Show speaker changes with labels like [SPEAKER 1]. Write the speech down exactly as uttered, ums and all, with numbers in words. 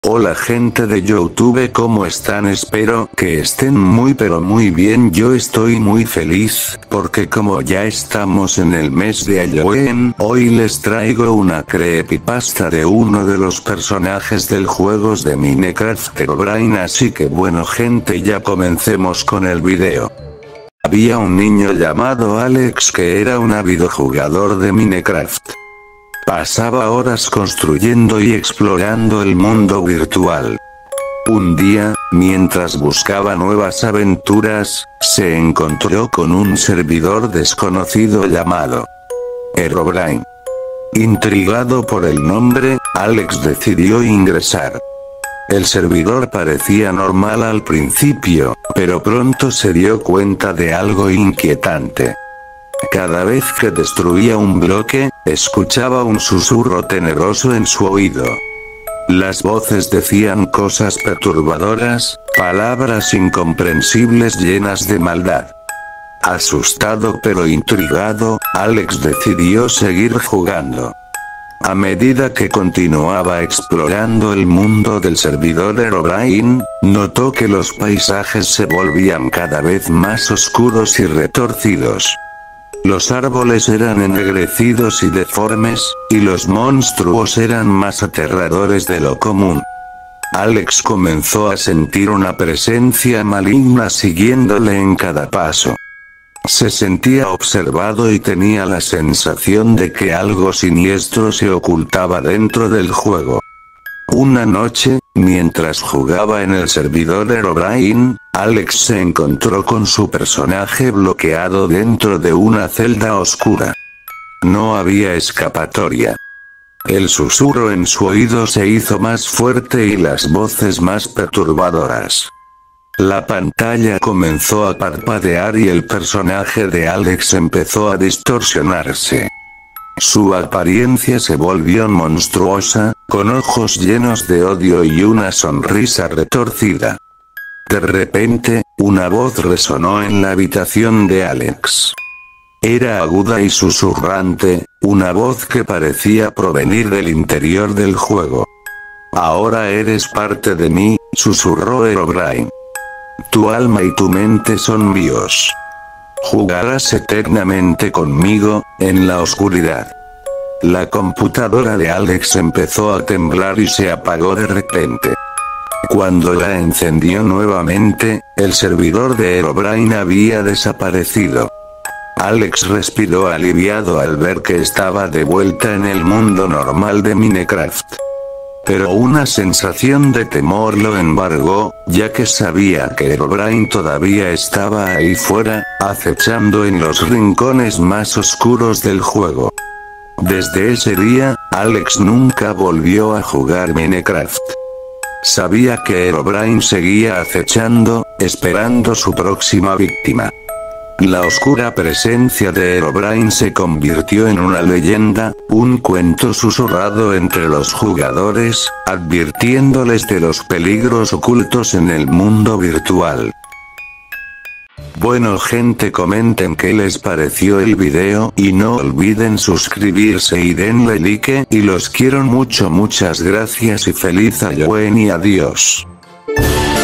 [SPEAKER 1] Hola gente de YouTube, ¿cómo están? Espero que estén muy pero muy bien. Yo estoy muy feliz, porque como ya estamos en el mes de Halloween, hoy les traigo una creepypasta de uno de los personajes del juegos de Minecraft Herobrine. Así que bueno gente, ya comencemos con el video. Había un niño llamado Alex que era un ávido jugador de Minecraft. Pasaba horas construyendo y explorando el mundo virtual. Un día, mientras buscaba nuevas aventuras, se encontró con un servidor desconocido llamado Herobrine. Intrigado por el nombre, Alex decidió ingresar. El servidor parecía normal al principio, pero pronto se dio cuenta de algo inquietante. Cada vez que destruía un bloque, escuchaba un susurro tenebroso en su oído. Las voces decían cosas perturbadoras, palabras incomprensibles llenas de maldad. Asustado pero intrigado, Alex decidió seguir jugando. A medida que continuaba explorando el mundo del servidor Herobrine, notó que los paisajes se volvían cada vez más oscuros y retorcidos. Los árboles eran ennegrecidos y deformes, y los monstruos eran más aterradores de lo común. Alex comenzó a sentir una presencia maligna siguiéndole en cada paso. Se sentía observado y tenía la sensación de que algo siniestro se ocultaba dentro del juego. Una noche, mientras jugaba en el servidor Herobrine, Alex se encontró con su personaje bloqueado dentro de una celda oscura. No había escapatoria. El susurro en su oído se hizo más fuerte y las voces más perturbadoras. La pantalla comenzó a parpadear y el personaje de Alex empezó a distorsionarse. Su apariencia se volvió monstruosa, con ojos llenos de odio y una sonrisa retorcida. De repente, una voz resonó en la habitación de Alex. Era aguda y susurrante, una voz que parecía provenir del interior del juego. «Ahora eres parte de mí», susurró Herobrine. «Tu alma y tu mente son míos. Jugarás eternamente conmigo, en la oscuridad». La computadora de Alex empezó a temblar y se apagó de repente. Cuando la encendió nuevamente, el servidor de Herobrine había desaparecido. Alex respiró aliviado al ver que estaba de vuelta en el mundo normal de Minecraft. Pero una sensación de temor lo embargó, ya que sabía que Herobrine todavía estaba ahí fuera, acechando en los rincones más oscuros del juego. Desde ese día, Alex nunca volvió a jugar Minecraft. Sabía que Herobrine seguía acechando, esperando su próxima víctima. La oscura presencia de Herobrine se convirtió en una leyenda, un cuento susurrado entre los jugadores, advirtiéndoles de los peligros ocultos en el mundo virtual. Bueno gente, comenten qué les pareció el video y no olviden suscribirse y denle like, y los quiero mucho, muchas gracias y feliz Halloween y adiós.